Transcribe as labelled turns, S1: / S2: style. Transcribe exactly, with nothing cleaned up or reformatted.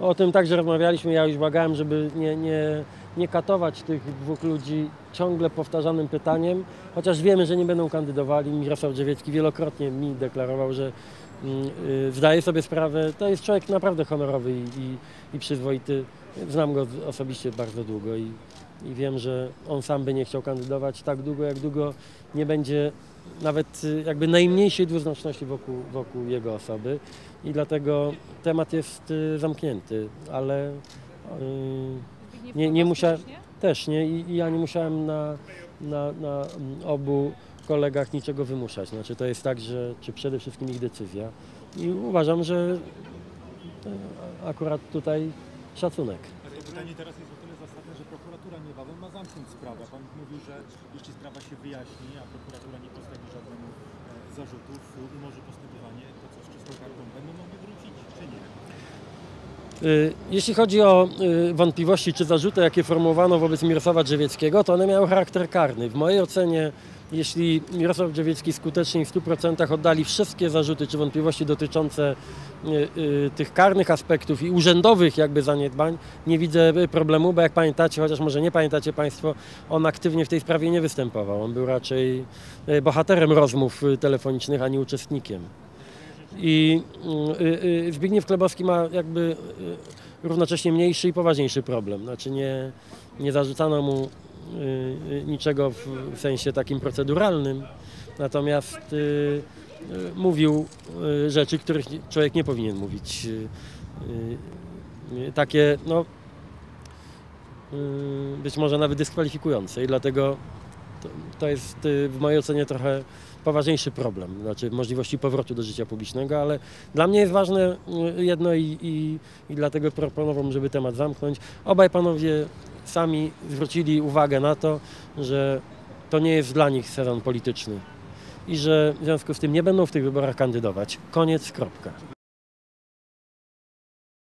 S1: O tym także rozmawialiśmy, ja już błagałem, żeby nie, nie, nie katować tych dwóch ludzi ciągle powtarzanym pytaniem, chociaż wiemy, że nie będą kandydowali. Mirosław Drzewiecki wielokrotnie mi deklarował, że yy, zdaje sobie sprawę, to jest człowiek naprawdę honorowy i, i, i przyzwoity. Znam go osobiście bardzo długo i, i wiem, że on sam by nie chciał kandydować tak długo, jak długo nie będzie nawet jakby najmniejszej dwuznaczności wokół, wokół jego osoby i dlatego temat jest zamknięty, ale yy, nie, nie musiałem, też nie i, i ja nie musiałem na, na, na obu kolegach niczego wymuszać. Znaczy to jest tak, że czy przede wszystkim ich decyzja i uważam, że akurat tutaj szacunek.
S2: Pytanie teraz jest o tyle zasadne, że prokuratura niebawem ma zamknąć sprawę. Pan mówił, że jeśli sprawa się wyjaśni, a prokuratura nie postawi żadnych zarzutów, umorzy postępowanie, to co z czystą kartą będą mogli wrócić, czy nie?
S1: Jeśli chodzi o wątpliwości czy zarzuty, jakie formułowano wobec Mirosława Drzewieckiego, to one miały charakter karny. W mojej ocenie, jeśli Mirosław Drzewiecki skutecznie w stu procentach oddali wszystkie zarzuty czy wątpliwości dotyczące tych karnych aspektów i urzędowych jakby zaniedbań, nie widzę problemu, bo jak pamiętacie, chociaż może nie pamiętacie Państwo, on aktywnie w tej sprawie nie występował. On był raczej bohaterem rozmów telefonicznych, a nie uczestnikiem. I Zbigniew Klebowski ma jakby równocześnie mniejszy i poważniejszy problem. Znaczy nie, nie zarzucano mu niczego w sensie takim proceduralnym, natomiast mówił rzeczy, których człowiek nie powinien mówić. Takie, no, być może nawet dyskwalifikujące i dlatego to, to jest w mojej ocenie trochę poważniejszy problem, znaczy możliwości powrotu do życia publicznego, ale dla mnie jest ważne jedno i, i, i dlatego proponowałbym, żeby temat zamknąć. Obaj panowie sami zwrócili uwagę na to, że to nie jest dla nich sezon polityczny i że w związku z tym nie będą w tych wyborach kandydować. Koniec, kropka.